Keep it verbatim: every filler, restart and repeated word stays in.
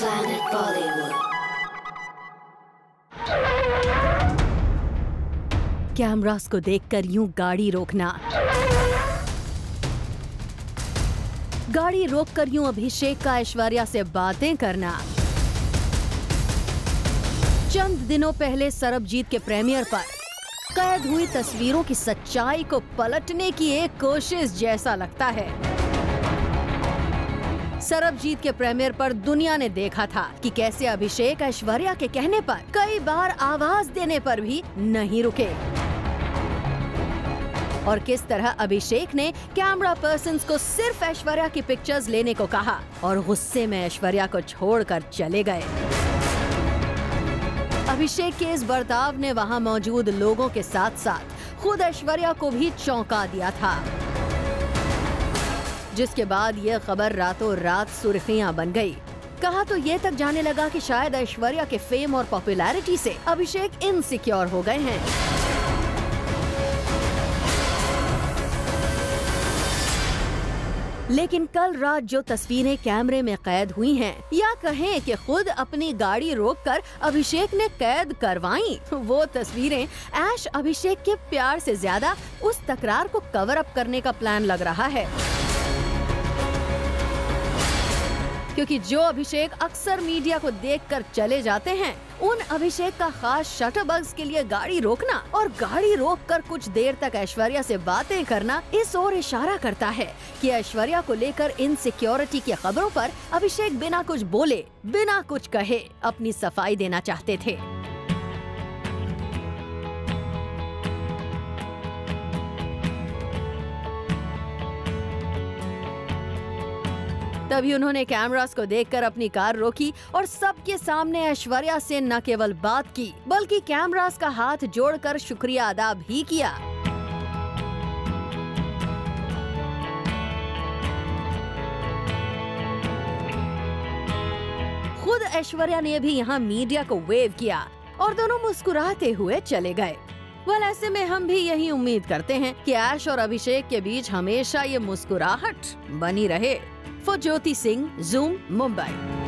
Planet Bollywood. Cameras को देखकर यूं गाड़ी रोकना, गाड़ी रोककर यूं अभिषेक का ऐश्वर्या से बातें करना। चंद दिनों पहले सरबजीत के प्रीमियर पर कैद हुई तस्वीरों की सच्चाई को पलटने की एक कोशिश जैसा लगता है। सरबजीत के प्रीमियर पर दुनिया ने देखा था कि कैसे अभिषेक ऐश्वर्या के कहने पर कई बार आवाज देने पर भी नहीं रुके और किस तरह अभिषेक ने कैमरा पर्सन्स को सिर्फ ऐश्वर्या की पिक्चर्स लेने को कहा और गुस्से में ऐश्वर्या को छोड़कर चले गए। अभिषेक के इस बर्ताव ने वहां मौजूद लोगों के साथ साथ खुद ऐश्वर्या को भी चौंका दिया था, जिसके बाद यह खबर रातों रात सुर्खियां बन गई। कहा तो ये तक जाने लगा कि शायद ऐश्वर्या के फेम और पॉपुलैरिटी से अभिषेक इनसिक्योर हो गए हैं। लेकिन कल रात जो तस्वीरें कैमरे में कैद हुई हैं, या कहें कि खुद अपनी गाड़ी रोककर अभिषेक ने कैद करवाई, वो तस्वीरें ऐश अभिषेक के प्यार से ज्यादा उस तकरार को कवर अप करने का प्लान लग रहा है। क्योंकि जो अभिषेक अक्सर मीडिया को देखकर चले जाते हैं, उन अभिषेक का खास शटरबग्स के लिए गाड़ी रोकना और गाड़ी रोककर कुछ देर तक ऐश्वर्या से बातें करना इस ओर इशारा करता है कि ऐश्वर्या को लेकर इनसिक्योरिटी की खबरों पर अभिषेक बिना कुछ बोले, बिना कुछ कहे अपनी सफाई देना चाहते थे। तभी उन्होंने कैमरास को देखकर अपनी कार रोकी और सबके सामने ऐश्वर्या से न केवल बात की, बल्कि कैमरास का हाथ जोड़कर शुक्रिया अदा भी किया। खुद ऐश्वर्या ने भी यहाँ मीडिया को वेव किया और दोनों मुस्कुराते हुए चले गए। वेल, ऐसे में हम भी यही उम्मीद करते हैं कि ऐश और अभिषेक के बीच हमेशा ये मुस्कुराहट बनी रहे। For Jyoti Singh, Zoom, Mumbai.